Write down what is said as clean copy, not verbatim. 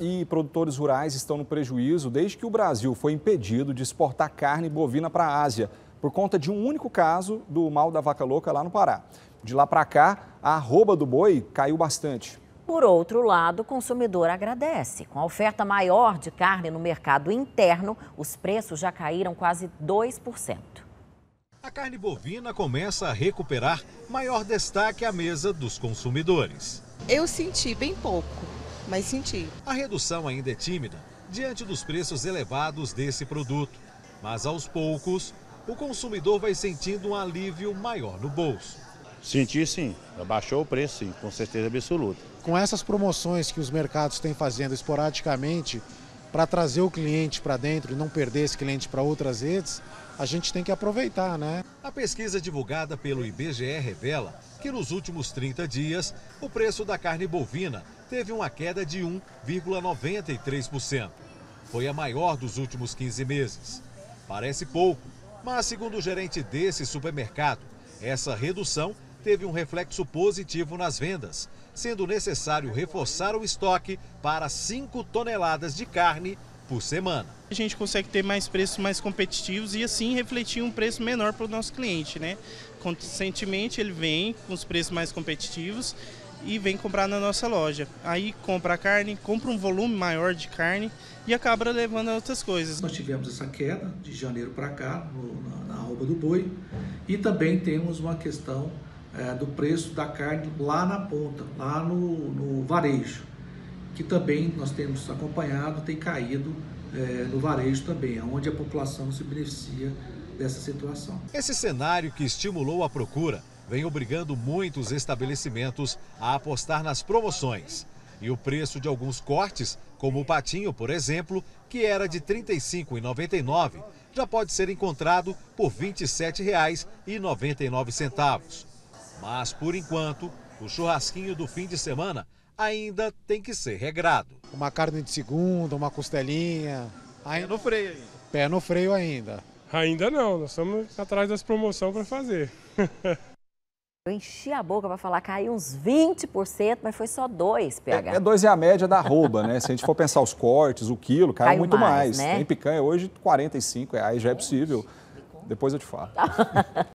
e produtores rurais estão no prejuízo desde que o Brasil foi impedido de exportar carne bovina para a Ásia, por conta de um único caso do mal da vaca louca lá no Pará. De lá para cá, a arroba do boi caiu bastante. Por outro lado, o consumidor agradece. Com a oferta maior de carne no mercado interno, os preços já caíram quase 2%. A carne bovina começa a recuperar maior destaque à mesa dos consumidores. Eu senti bem pouco, mas senti. A redução ainda é tímida diante dos preços elevados desse produto. Mas aos poucos, o consumidor vai sentindo um alívio maior no bolso. Senti sim, abaixou o preço sim, com certeza absoluta. Com essas promoções que os mercados têm fazendo esporadicamente para trazer o cliente para dentro e não perder esse cliente para outras redes, a gente tem que aproveitar, né? A pesquisa divulgada pelo IBGE revela que nos últimos 30 dias, o preço da carne bovina teve uma queda de 1,93%. Foi a maior dos últimos 15 meses. Parece pouco, mas segundo o gerente desse supermercado, essa redução teve um reflexo positivo nas vendas, sendo necessário reforçar o estoque para 5 toneladas de carne por semana. A gente consegue ter mais preços mais competitivos e assim refletir um preço menor para o nosso cliente, né? Constantemente ele vem com os preços mais competitivos e vem comprar na nossa loja. Aí compra a carne, compra um volume maior de carne e acaba levando a outras coisas. Nós tivemos essa queda de janeiro para cá na arroba do boi e também temos uma questão do preço da carne lá na ponta, lá no varejo, que também nós temos acompanhado, tem caído no varejo também, onde a população se beneficia dessa situação. Esse cenário que estimulou a procura vem obrigando muitos estabelecimentos a apostar nas promoções. E o preço de alguns cortes, como o patinho, por exemplo, que era de R$ 35,99, já pode ser encontrado por R$ 27,99. Mas, por enquanto, o churrasquinho do fim de semana ainda tem que ser regrado. Uma carne de segunda, uma costelinha. Pé no freio ainda. Pé no freio ainda. Ainda não, nós estamos atrás das promoções para fazer. Eu enchi a boca para falar caiu uns 20%, mas foi só 2, PH. 2 é a média da arroba, né? Se a gente for pensar os cortes, o quilo, caiu muito mais. Né? Tem picanha hoje R$ 45, já é possível. Depois eu te falo.